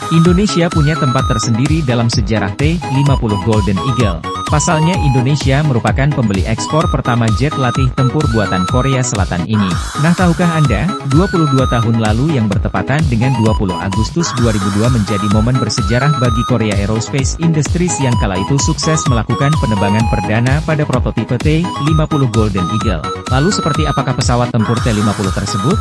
Indonesia punya tempat tersendiri dalam sejarah T-50 Golden Eagle. Pasalnya Indonesia merupakan pembeli ekspor pertama jet latih tempur buatan Korea Selatan ini. Nah, tahukah Anda, 22 tahun lalu yang bertepatan dengan 20 Agustus 2002 menjadi momen bersejarah bagi Korea Aerospace Industries yang kala itu sukses melakukan penerbangan perdana pada prototipe T-50 Golden Eagle. Lalu seperti apakah pesawat tempur T-50 tersebut?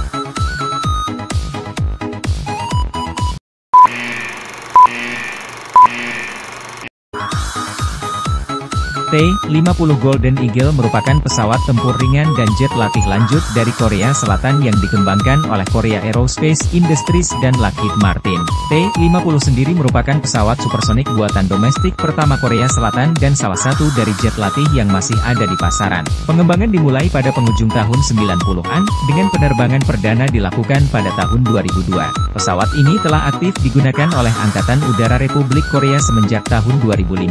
T-50 Golden Eagle merupakan pesawat tempur ringan dan jet latih lanjut dari Korea Selatan yang dikembangkan oleh Korea Aerospace Industries dan Lockheed Martin. T-50 sendiri merupakan pesawat supersonik buatan domestik pertama Korea Selatan dan salah satu dari jet latih yang masih ada di pasaran. Pengembangan dimulai pada penghujung tahun 90-an, dengan penerbangan perdana dilakukan pada tahun 2002. Pesawat ini telah aktif digunakan oleh Angkatan Udara Republik Korea semenjak tahun 2005.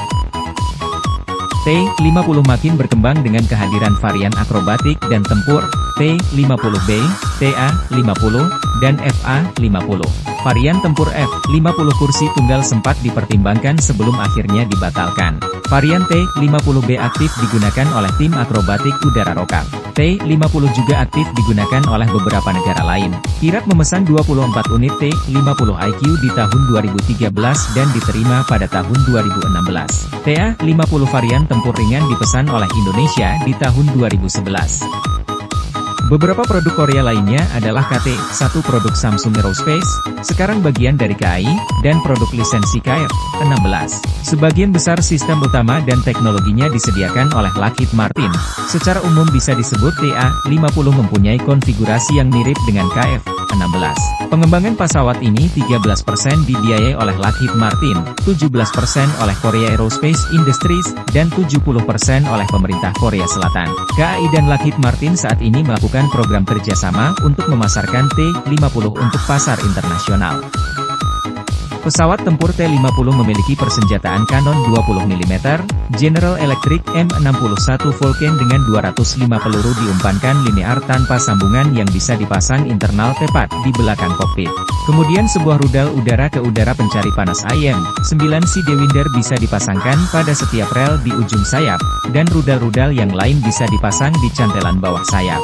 T-50 makin berkembang dengan kehadiran varian akrobatik dan tempur, T-50B, TA-50, dan FA-50. Varian tempur F-50 kursi tunggal sempat dipertimbangkan sebelum akhirnya dibatalkan. Varian T-50B aktif digunakan oleh tim akrobatik udara ROKAV. T-50 juga aktif digunakan oleh beberapa negara lain. Kirap memesan 24 unit T-50 IQ di tahun 2013 dan diterima pada tahun 2016. TA-50 varian tempur ringan dipesan oleh Indonesia di tahun 2011. Beberapa produk Korea lainnya adalah KT-1 produk Samsung Aerospace, sekarang bagian dari KAI, dan produk lisensi KF-16. Sebagian besar sistem utama dan teknologinya disediakan oleh Lockheed Martin. Secara umum bisa disebut TA-50 mempunyai konfigurasi yang mirip dengan KF-16. Pengembangan pesawat ini 13% dibiayai oleh Lockheed Martin, 17% oleh Korea Aerospace Industries, dan 70% oleh pemerintah Korea Selatan. KAI dan Lockheed Martin saat ini melakukan program kerjasama untuk memasarkan T-50 untuk pasar internasional. Pesawat tempur T-50 memiliki persenjataan kanon 20 mm, General Electric M61 Vulcan dengan 205 peluru diumpankan linear tanpa sambungan yang bisa dipasang internal tepat di belakang kokpit. Kemudian sebuah rudal udara ke udara pencari panas IM-9C Dewinder bisa dipasangkan pada setiap rel di ujung sayap, dan rudal-rudal yang lain bisa dipasang di cantelan bawah sayap.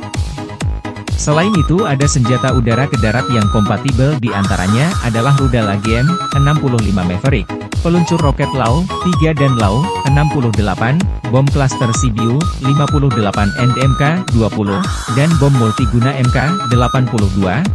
Selain itu ada senjata udara ke darat yang kompatibel, di antaranya adalah rudal AGM-65 Maverick, peluncur roket Lau-3 dan Lau-68, bom cluster CBU-58 and MK-20, dan bom multiguna MK-82,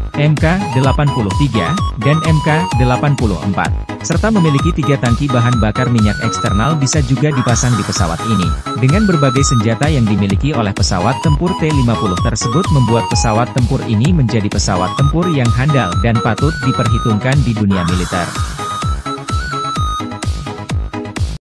MK-83, dan MK-84. Serta memiliki 3 tangki bahan bakar minyak eksternal bisa juga dipasang di pesawat ini. Dengan berbagai senjata yang dimiliki oleh pesawat tempur T-50 tersebut membuat pesawat tempur ini menjadi pesawat tempur yang handal dan patut diperhitungkan di dunia militer.